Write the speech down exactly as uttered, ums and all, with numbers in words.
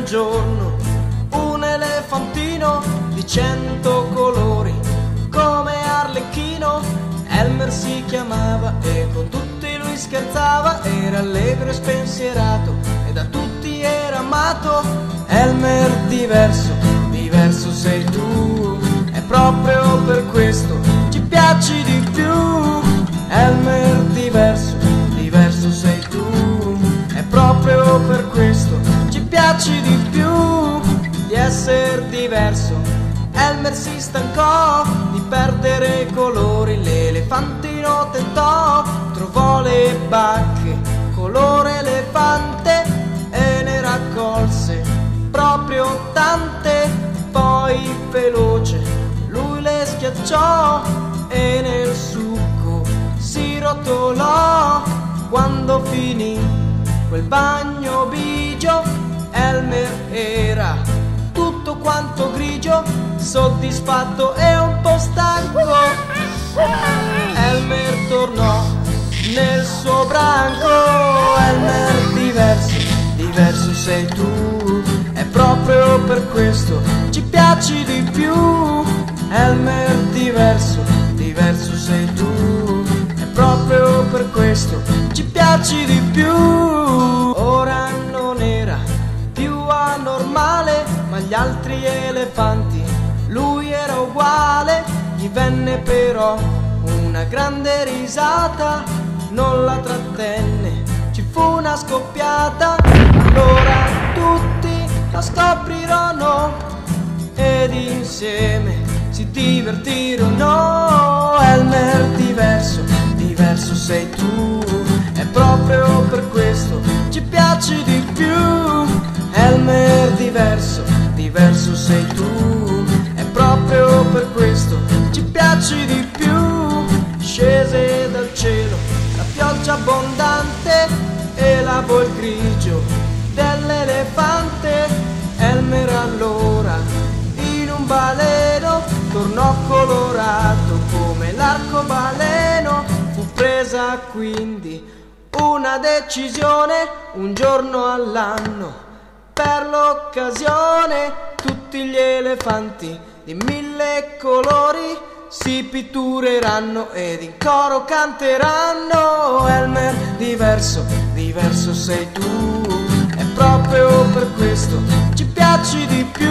giorno un elefantino di cento colori, come Arlecchino, Elmer si chiamava e con tutti lui scherzava, era allegro e spensierato e da tutti era amato. Elmer diverso, diverso sei tu, è proprio per questo ci piaci di più. Elmer diverso, diverso sei tu, è proprio per questo ci piaci di più. Di essere diverso, Elmer si stancò di perdere colori, l'elefantino tentò, trovò le bacche colore elefante e ne raccolse proprio tante, poi veloce lui le schiacciò e nel succo si rotolò. Quando finì quel bagno bigio, Elmer era tutto quanto grigio, soddisfatto e un po' stanco. Elmer tornò nel suo branco. Elmer diverso, diverso sei tu, è proprio per questo ci piaci di più. Elmer diverso, diverso sei tu, è proprio per questo ci piaci di più. Ora non era più anormale, ma gli altri elefanti lui era uguale. Gli venne però una grande risata, non la trattenne, ci fu una scoppiata. Allora tutti la scoprirono ed insieme si divertirono. Elmer diverso, diverso sei tu, è proprio per questo ci piaci di più. Elmer diverso, diverso sei tu, è proprio per questo ci piaci di più. Scese dal cielo la pioggia abbondante e lavò il grigio dell'elefante. Elmer allora in un baleno tornò colorato come l'arcobaleno. Fu presa quindi una decisione, un giorno all'anno per l'occasione tutti gli elefanti di mille colori si pittureranno ed in coro canteranno. Elmer diverso, diverso sei tu, è proprio per questo ci piaci di più.